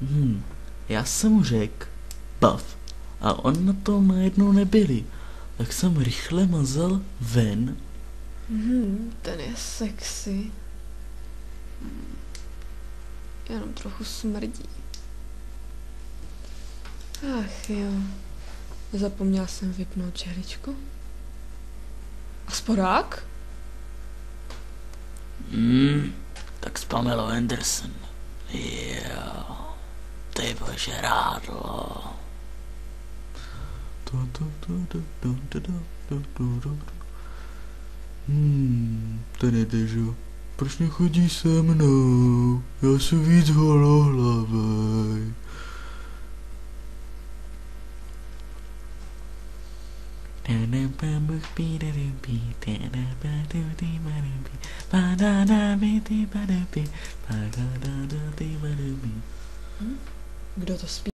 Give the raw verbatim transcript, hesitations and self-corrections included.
Hmm, já jsem mu řekl bav a on na to najednou nebyli, tak jsem rychle mazal ven. Hmm, ten je sexy. Hmm. Jenom trochu smrdí. Ach jo. Zapomněla jsem vypnout čehličku. A sporák? Hmm, tak s Pamelou Anderson. Jo, ty bože rádlo. Hmm, ten je Dežo. Proč nechodí se mnou? Já jsem víc holohlavej. Hm? Kdo to zpívá?